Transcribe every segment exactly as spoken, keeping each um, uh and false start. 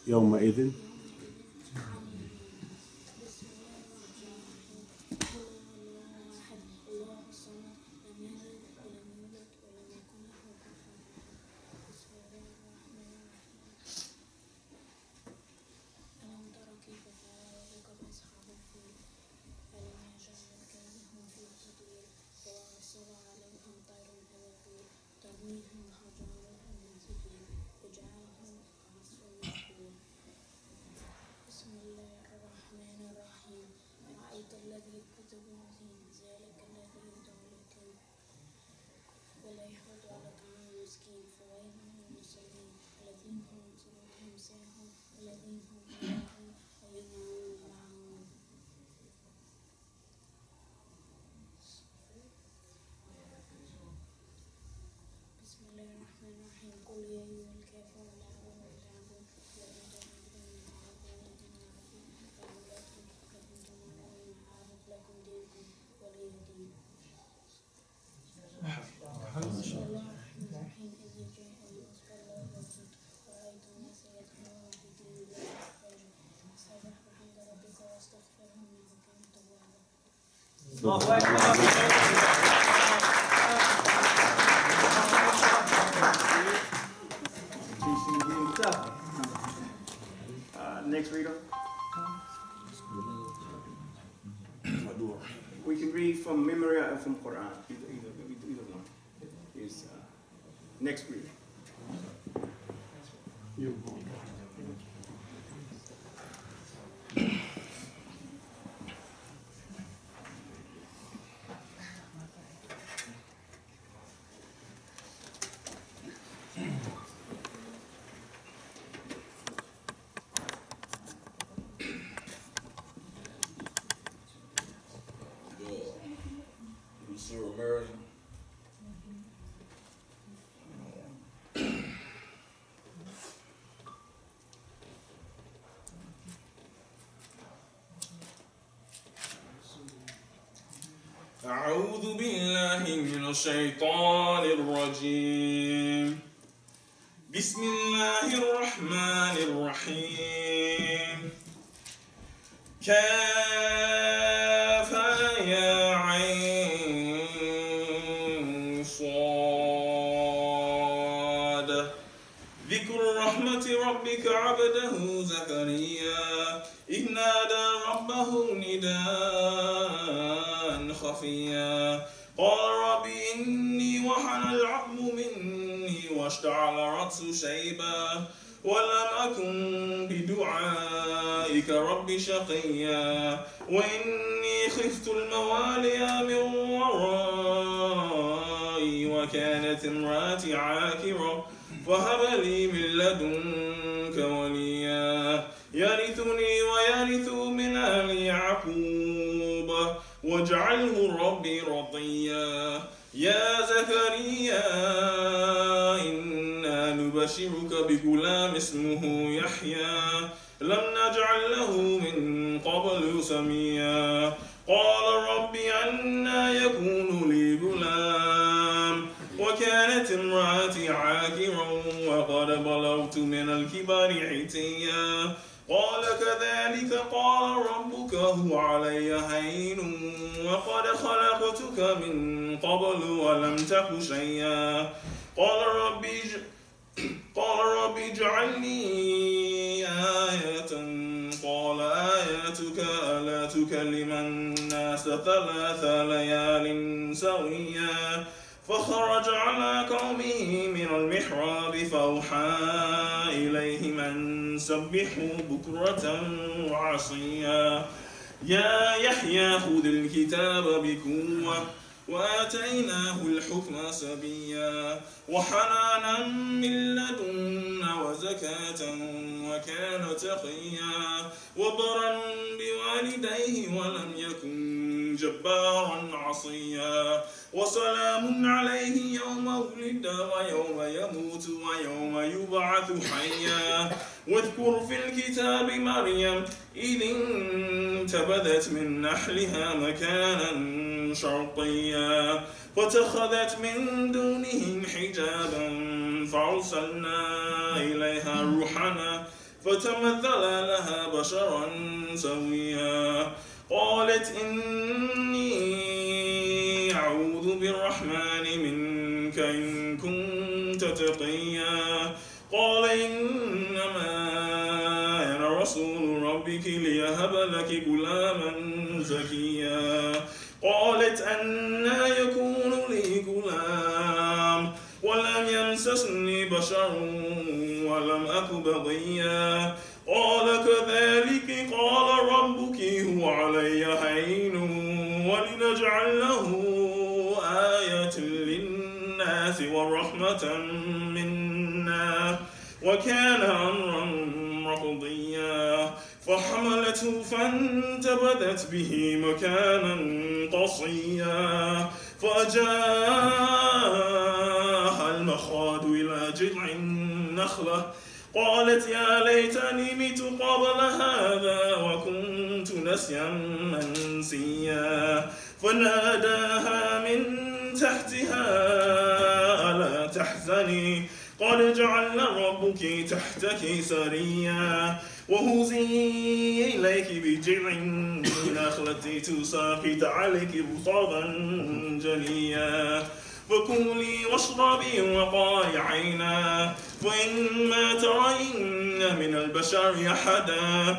يومئذ Uh, next reader. We can read from memory or from Quran. Either, either, either, either one. Is uh, next reader. Surah Maryam. أعوذ بالله من الشيطان الرجيم. بسم الله الرحمن الرحيم. كافها يا عين صاد. ذكر رحمة ربك عبده زكريا إذ نادى ربه نداء خفيا قال رب إني وهن العظم مني واشتعل الرأس شيبا ولم أكن بدعائك رب شقيا وإني خفت الموالي من ورائي وكانت امرأتي عاكرة فهب لي من لدنك وليا يرثني ويرث من آل يعقوب واجعله ربي رضيا يا زكريا إنا نبشرك بغلام اسمه يحيى لم نجعل له من قبل سميا قال رب أنى يكون لي غلام وكانت امرأتي عاقرا وقد بلغت من الكبر عتيا قال كذلك قال ربك هو علي هين وقد خلقتك من قبل ولم تك شيئا قال رب قال رب اجعلني آية قال آياتك ألا تكلم الناس ثلاث ليال سويا فخرج على قومه من المحراب فأوحى إليهم أن سبحوا بكرة وعصيا يا يحيى خذ الكتاب بقوة وآتيناه الحكم سبيا وحنانا من لدنا وزكاة وكان تقيا وبرا بوالديه ولم يكن جبارا عصيا وسلام عليه يوم ولد ويوم يموت ويوم يبعث حيا واذكر في الكتاب مريم إذ انتبذت من نحلها مكانا شرقيا فاتخذت من دونهم حجابا فأرسلنا إليها روحنا فتمثل لها بشرا سويا قالت إني أعوذ بالرحمن منك إن كنت تقيا قال إنما أنا رسول ربك ليهب لك غلاما زكيا قالت أنى يكون لي غلام ولم يمسسني بشر ولم أك بغيا قال كذلك قال ربك هو علي هين ولنجعله آية للناس ورحمة منا وكان أمرا مقضيا فحملته فانتبذت به مكانا قصيا فأجاءها المخاض إلى جذع النخلة قالت يا ليتني مت قبل هذا وكنت نسيا منسيا فناداها من تحتها ألا تحزني قد جعل ربك تحتك سريا وهزي إليك بجذع النخلة تساقط عليك رطبا جنيا فكلي واشربي وقاري عينا فإما ترين من البشر أحدا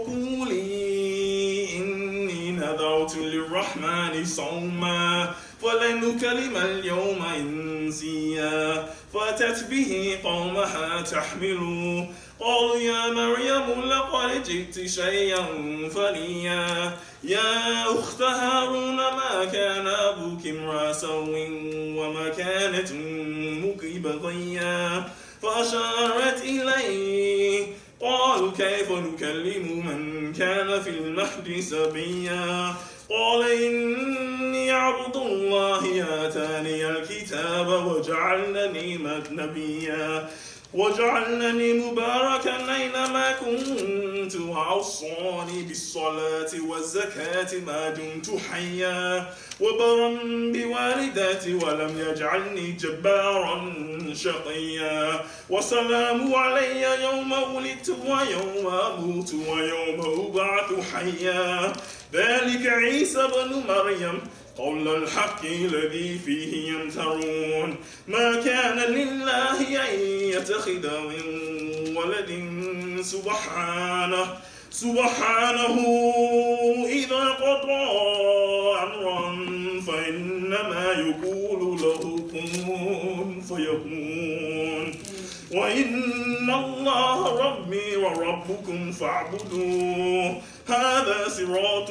فقولي إني نذرت للرحمن صوما فلن نكلم اليوم إنسيا فأتت به قومها تحمله قالوا يا مريم لقد جئت شيئا فريا يا أخت هارون ما كان أبوك امرأ سوء وما كانت أمك بغيا فأشارت إليه قالوا كيف نكلم من كان في المهد سبيا قال إني عبد الله آتاني الكتاب وجعلني نبيا وجعلني مباركا أينما كنت وأوصاني بالصلاة والزكاة ما دمت حيا وبرا بوالدتي ولم يجعلني جبارا شقيا وسلام علي يوم ولدت ويوم أموت ويوم أبعث حيا ذلك عيسى بن مريم قول الحق الذي فيه يمترون ما كان لله أن يتخذ من ولد سبحانه سبحانه إذا قضى أمرا فإنما يقول له كن فيكون وإن الله ربي وربكم فاعبدوه هذا صراط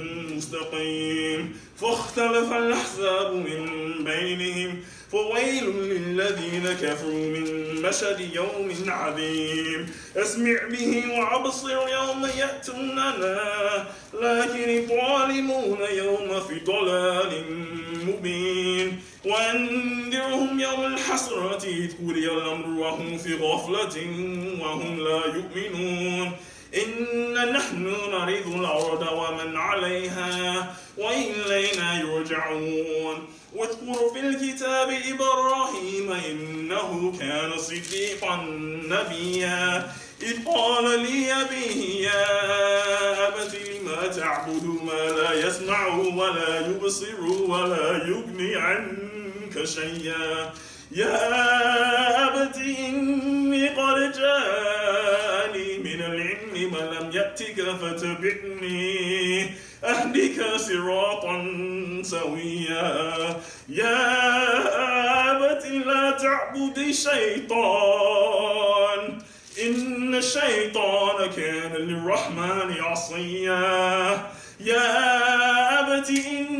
مستقيم فاختلف الأحزاب من بينهم فويل للذين كفروا من مشهد يوم عظيم اسمع به وابصر يوم يأتوننا لكن الظالمون يوم في ضلال مبين وأنذرهم يوم الحسرة إذ قضي الأمر وهم في غفلة وهم لا يؤمنون إنا نحن نرث الأرض ومن عليها وإلينا يرجعون واذكر في الكتاب إبراهيم إنه كان صديقا نبيا إذ قال لأبيه يا أبت لما تعبد ما لا يسمع ولا يبصر ولا يغني عنك شيئا يا أبت إني قد جاءني من العلم ما لم يأتك فتبعني أهدك صراطا سويا يا أبت لا تعبد الشيطان إن الشيطان كان للرحمن عصيا يا أبت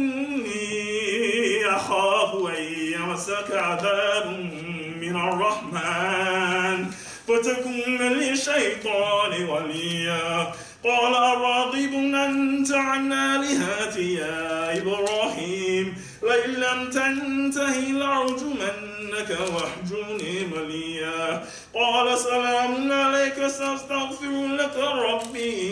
إني أخاف أن يمسك عذاب من الرحمن فتكون للشيطان وليا قال أراغب أنت عن آلهتي يا إبراهيم لئن لم تنته لأرجمنك واهجرني مليا قال سلام عليك سأستغفر لك ربي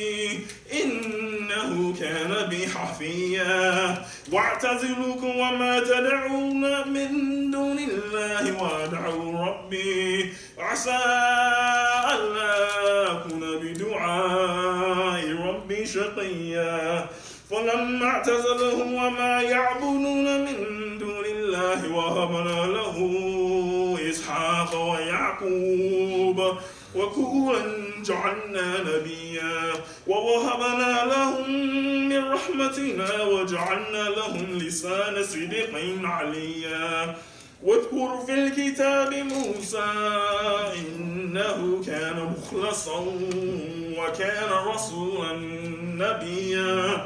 إنه كان بي حفيا واعتزلك وما تدعون من دون الله وادعوا ربي عسى ألا أكن بدعاء ربي شقيا فلما اعتزلهم وما يعبدون من دون الله وهبنا له إسحاق ويعقوب وكلا جعلنا نبيا ووهبنا لهم من رحمتنا وجعلنا لهم لسان صدق عليا واذكر في الكتاب موسى إنه كان مخلصا وكان رسولا نبيا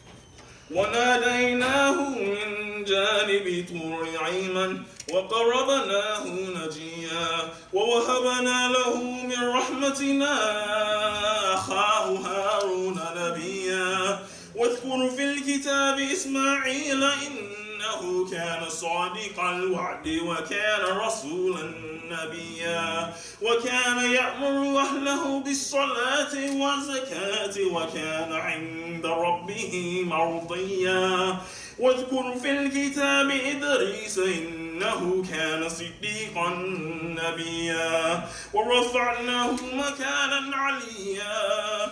وناديناه من جانب طور أيمن وقربناه نجيا ووهبنا له من رحمتنا أخاه هارون نبيا واذكر في الكتاب إسماعيل إنه كان صادق الوعد وكان رسولا نبيا وكان يأمر أهله بالصلاة والزكاة وكان عند ربه مرضيا واذكر في الكتاب إدريس إنه كان صديقا نبيا ورفعناه مكانا عليا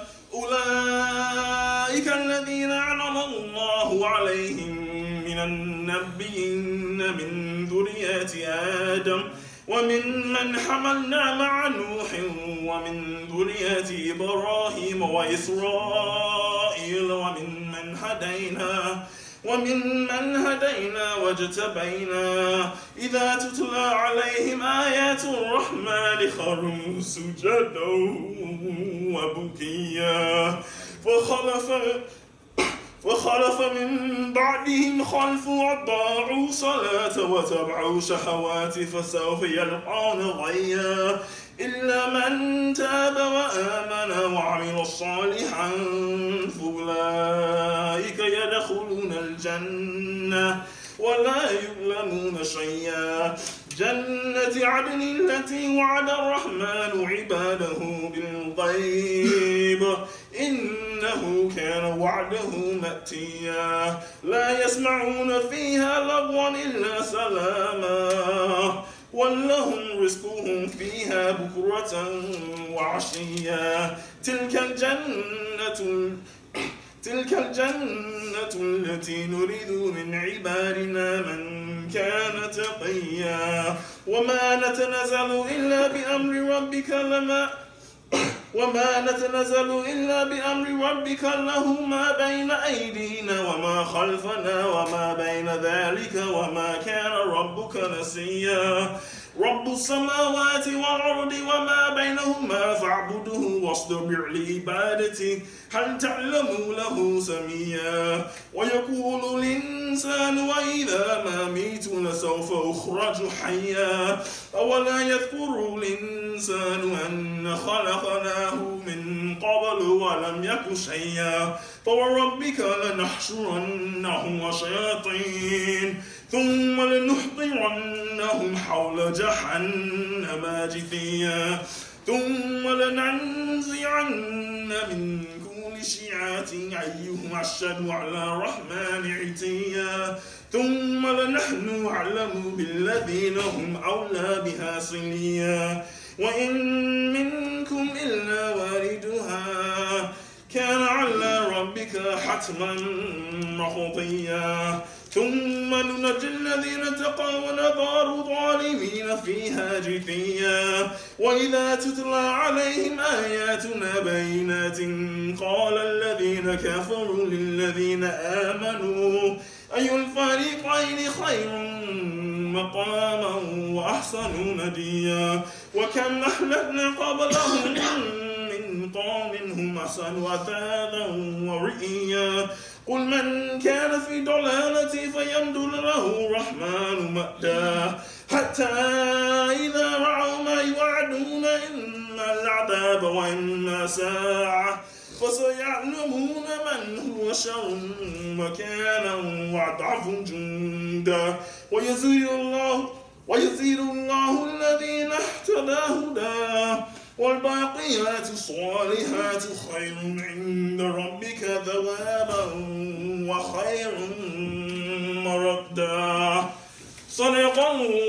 أولئك الذين أنعم الله عليهم من النبيين من ذرية آدم ومن من حملنا مع نوح ومن ذرية إبراهيم وإسرائيل ومن من هدينا ومن من هدينا واجتبينا إذا تتلى عليهم آيات الرحمن خروا سجدا وبكيا فخلف فخلف من بعدهم خلف أضاعوا الصلاة وتبعوا شهوات فسوف يلقون غيا إلا من تاب وآمن وعمل صالحا فأولئك يدخلون الجنة ولا يظلمون شيئا جنة عدن التي وعد الرحمن عباده بالغيب إنه كان وعده مأتيا لا يسمعون فيها لغوا إلا سلاما ولهم رزقهم فيها بكرة وعشيا تلك الجنة تلك الجنة التي نريد من عبادنا من كان تقيا وما نتنزل إلا بأمر ربك لما وما نتنزل إلا بأمر ربك له ما بين أيدينا وما خلفنا وما بين ذلك وما كان ربك نسيا رب السماوات والأرض وما بينهما فاعبده واصطبر لعبادته هل تعلم له سميا ويقول الإنسان وإذا ما ميت لسوف أخرج حيا أولا يذكر الإنسان أن خلقناه من قبل ولم يك شيئا فوربك لنحشرنهم وشياطين ثم لنحضرنهم حول جهنم جثيا ثم لننزعن من كل شيعة أيهم أشهد على الرحمن عتيا ثم لنحن أعلم بالذين هم أولى بها صليا وإن منكم إلا واردها كان على ربك حتما مقضيا ثم ننجي الذين اتقوا ونذر الظالمين فيها جثيا وإذا تتلى عليهم آياتنا بينات قال الذين كفروا للذين آمنوا أي الفريقين خير مقاما وأحسن نديا وكم أهلكنا قبلهم من قوم هم أحسن أثاثا ورئيا قل من كان في ضلالة فيمدد له الرحمن مأدا حتى إذا رأوا ما يوعدون إما العذاب وإما ساعة فسيعلمون من هو شر مكانا وأضعف جندا ويزيد الله ويزيد الله الذين اهتدى هداه والباقيات الصالحات خير عند ربك ثوابا وخير مردا صدق الله